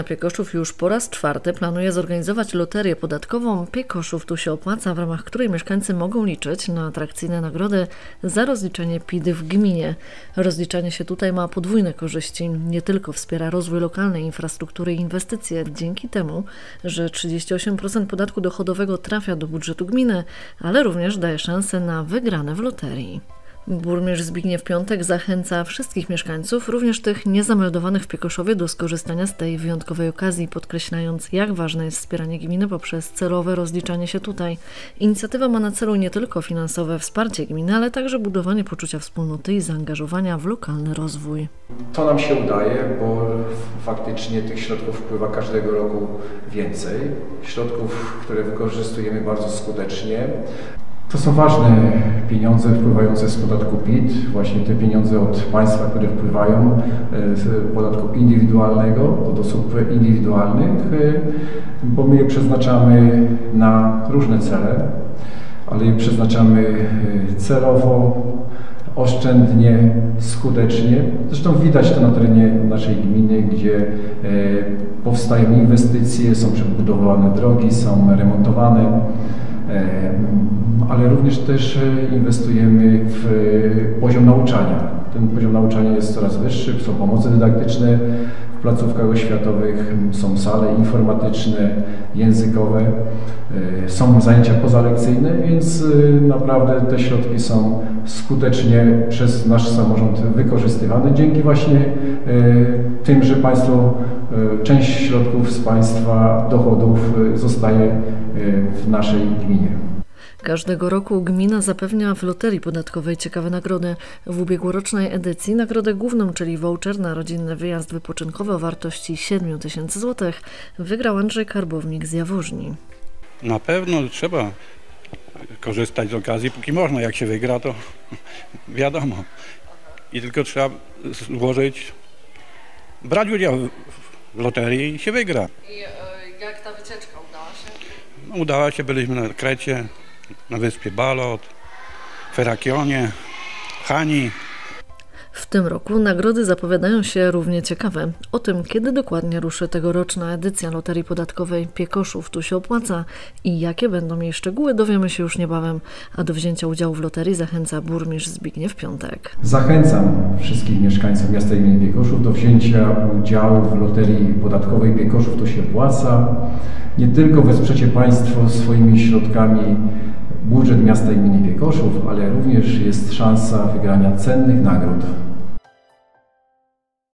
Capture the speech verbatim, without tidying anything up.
Gmina Piekoszów już po raz czwarty planuje zorganizować loterię podatkową Piekoszów Tu się opłaca, w ramach której mieszkańcy mogą liczyć na atrakcyjne nagrody za rozliczenie P I D w gminie. Rozliczanie się tutaj ma podwójne korzyści. Nie tylko wspiera rozwój lokalnej infrastruktury i inwestycje dzięki temu, że trzydzieści osiem procent podatku dochodowego trafia do budżetu gminy, ale również daje szansę na wygrane w loterii. Burmistrz Zbigniew Piątek zachęca wszystkich mieszkańców, również tych niezameldowanych w Piekoszowie, do skorzystania z tej wyjątkowej okazji, podkreślając, jak ważne jest wspieranie gminy poprzez celowe rozliczanie się tutaj. Inicjatywa ma na celu nie tylko finansowe wsparcie gminy, ale także budowanie poczucia wspólnoty i zaangażowania w lokalny rozwój. To nam się udaje, bo faktycznie tych środków wpływa każdego roku więcej. Środków, które wykorzystujemy bardzo skutecznie. To są ważne pieniądze wpływające z podatku P I T, właśnie te pieniądze od państwa, które wpływają z podatku indywidualnego, od osób indywidualnych, bo my je przeznaczamy na różne cele, ale je przeznaczamy celowo, oszczędnie, skutecznie. Zresztą widać to na terenie naszej gminy, gdzie powstają inwestycje, są przebudowane drogi, są remontowane, ale również też inwestujemy w poziom nauczania. Ten poziom nauczania jest coraz wyższy, są pomoce dydaktyczne w placówkach oświatowych, są sale informatyczne, językowe, są zajęcia pozalekcyjne, więc naprawdę te środki są skutecznie przez nasz samorząd wykorzystywane. Dzięki właśnie tym, że państwo, część środków z państwa dochodów zostaje w naszej gminie. Każdego roku gmina zapewnia w loterii podatkowej ciekawe nagrody. W ubiegłorocznej edycji nagrodę główną, czyli voucher na rodzinny wyjazd wypoczynkowy o wartości siedem tysięcy złotych, wygrał Andrzej Karbownik z Jaworzni. Na pewno trzeba korzystać z okazji, póki można. Jak się wygra, to wiadomo. I tylko trzeba złożyć, brać udział w loterii i się wygra. I jak ta wycieczka udała się? No, udała się, byliśmy na Krecie, na wyspie Balot, Ferakionie, Hani. W tym roku nagrody zapowiadają się równie ciekawe. O tym, kiedy dokładnie ruszy tegoroczna edycja loterii podatkowej Piekoszów Tu się opłaca i jakie będą jej szczegóły, dowiemy się już niebawem. A do wzięcia udziału w loterii zachęca burmistrz Zbigniew Piątek. Zachęcam wszystkich mieszkańców miasta imienia Piekoszów do wzięcia udziału w loterii podatkowej Piekoszów Tu się opłaca. Nie tylko wesprzecie państwo swoimi środkami budżet miasta imienia Piekoszów, ale również jest szansa wygrania cennych nagród.